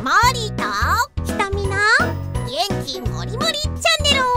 モーリーとひとみの元気もりもりチャンネル。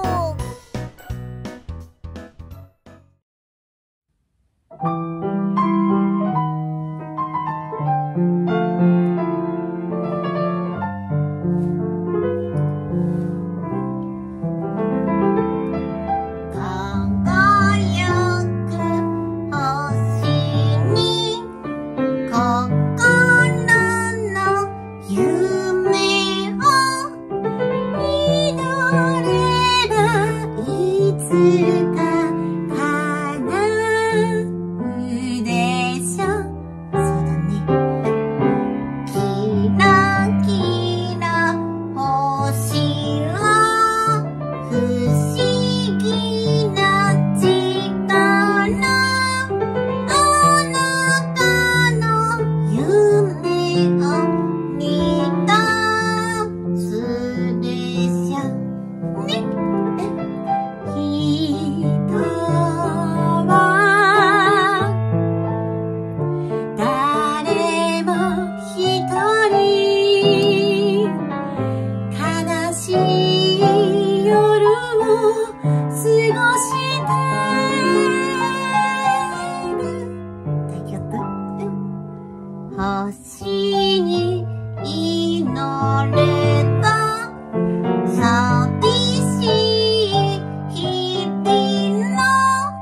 星に祈れた寂しい日々の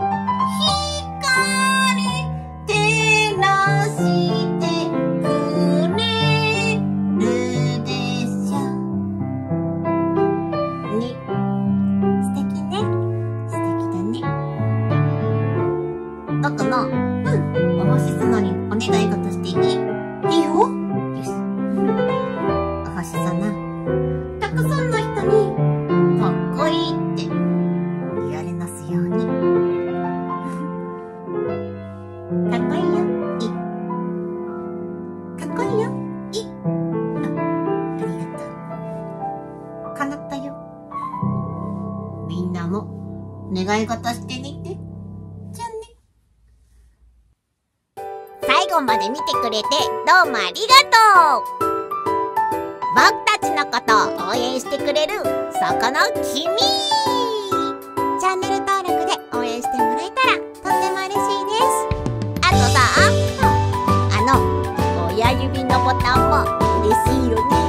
光照らしてくれるでしょね。素敵ね。素敵だね。だからお星様にお願い事していい？いいよ。よし。お星様、たくさんの人にかっこいいって言われますように。かっこいいよ。いい。かっこいいよ。いい。ありがとう。叶ったよ。みんなも願い事してみて。じゃあね。最後まで見てくれてどうもありがとう。僕たちのことを応援してくれるそこの君、 チャンネル登録で応援してもらえたらとっても嬉しいです。 あとさ、親指のボタンも嬉しいよね。